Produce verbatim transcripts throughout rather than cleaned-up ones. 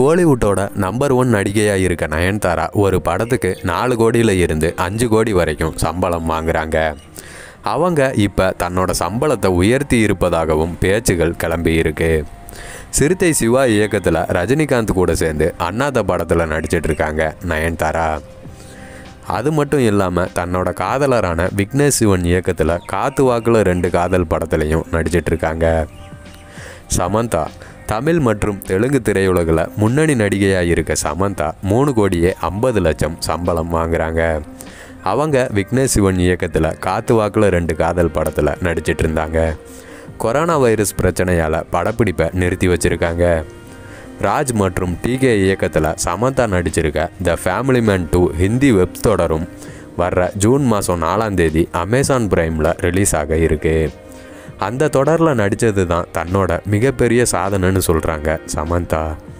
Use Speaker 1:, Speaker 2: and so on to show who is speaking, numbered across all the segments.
Speaker 1: கோலிவுட்டோட number one நடிகையாக இருக்க நயன்தாரா ஒரு படத்துக்கு நாலு கோடியில் இருந்து அஞ்சு கோடி வரைக்கும் சம்பளம் வாங்குறாங்க. அவங்க இப்போ தன்னோட சம்பளத்தை உயர்த்தி இருப்பதாகவும் பேச்சுகள் கிளம்பி இருக்கு. சிறுத்தை சிவா இயக்கத்தில் ரஜினிகாந்த் கூட சேர்ந்து அண்ணாத்த படத்தில் நடிச்சிட்ருக்காங்க நயன்தாரா. அது மட்டும் இல்லாமல் தன்னோட காதலரான விக்னேஷ் சிவன் இயக்கத்தில் காத்து வாக்கில் ரெண்டு காதல் படத்துலையும் நடிச்சிட்ருக்காங்க. சமந்தா தமிழ் மற்றும் தெலுங்கு திரையுலகில் முன்னணி நடிகையாக இருக்க சமந்தா மூணு கோடியே ஐம்பது லட்சம் சம்பளம் வாங்குகிறாங்க. அவங்க விக்னேஷ் சிவன் இயக்கத்தில் காத்து வாக்கில் ரெண்டு காதல் படத்தில் நடிச்சிட்டு இருந்தாங்க. கொரோனா வைரஸ் பிரச்சனையால் படப்பிடிப்பை நிறுத்தி வச்சுருக்காங்க. ராஜ் மற்றும் டிகே இயக்கத்தில் சமந்தா நடிச்சிருக்க the family man two Hindi web தொடரும் வர்ற ஜூன் மாதம் நாலாம் தேதி அமேசான் பிரைமில் ரிலீஸ் ஆக இருக்குது. அந்த தொடரில் நடித்தது தான் தன்னோட மிகப்பெரிய சாதனைன்னு சொல்கிறாங்க சமந்தா.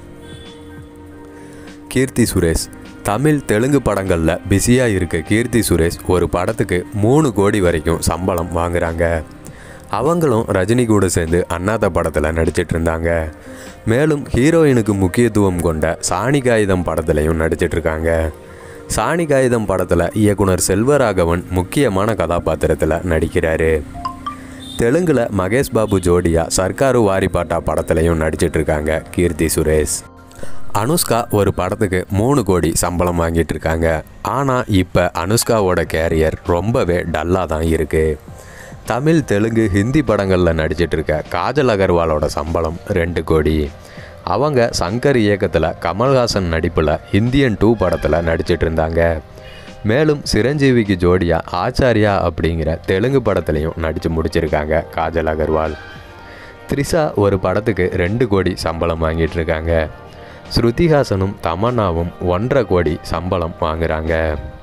Speaker 1: கீர்த்தி சுரேஷ் தமிழ் தெலுங்கு படங்களில் பிஸியாக இருக்க கீர்த்தி சுரேஷ் ஒரு படத்துக்கு மூணு கோடி வரைக்கும் சம்பளம் வாங்குகிறாங்க. அவங்களும் ரஜினி கூட சேர்ந்து அண்ணாத்த படத்தில் நடிச்சிட்டு இருந்தாங்க. மேலும் ஹீரோயினுக்கு முக்கியத்துவம் கொண்ட சாணி காகிதம் படத்துலையும் நடிச்சிட்ருக்காங்க. சாணி காகிதம் படத்தில் இயக்குனர் செல்வராகவன் முக்கியமான கதாபாத்திரத்தில் நடிக்கிறாரு. தெலுங்கில் மகேஷ் பாபு ஜோடியா சர்க்காரு வாரிபாட்டா படத்துலையும் நடிச்சிட்ருக்காங்க கீர்த்தி சுரேஷ். அனுஷ்கா ஒரு படத்துக்கு மூணு கோடி சம்பளம் வாங்கிட்டு இருக்காங்க. ஆனால் இப்போ அனுஷ்காவோட கேரியர் ரொம்பவே டல்லாக தான் இருக்குது. தமிழ் தெலுங்கு ஹிந்தி படங்களில் நடிச்சிட்ருக்க காஜல் அகர்வாலோட சம்பளம் ரெண்டு கோடி. அவங்க சங்கர் இயக்கத்தில் கமல்ஹாசன் நடிப்பில் இந்தியன் டூ படத்தில் நடிச்சிட்டு இருந்தாங்க. மேலும் சிரஞ்சீவிக்கு ஜோடியா ஆச்சாரியா அப்படிங்கிற தெலுங்கு படத்துலையும் நடித்து முடிச்சிருக்காங்க காஜல் அகர்வால். த்ரிஷா ஒரு படத்துக்கு ரெண்டு கோடி சம்பளம் வாங்கிட்டு இருக்காங்க. ஸ்ருதிஹாசனும் தமன்னாவும் ஒன்றரை கோடி சம்பளம் வாங்குகிறாங்க.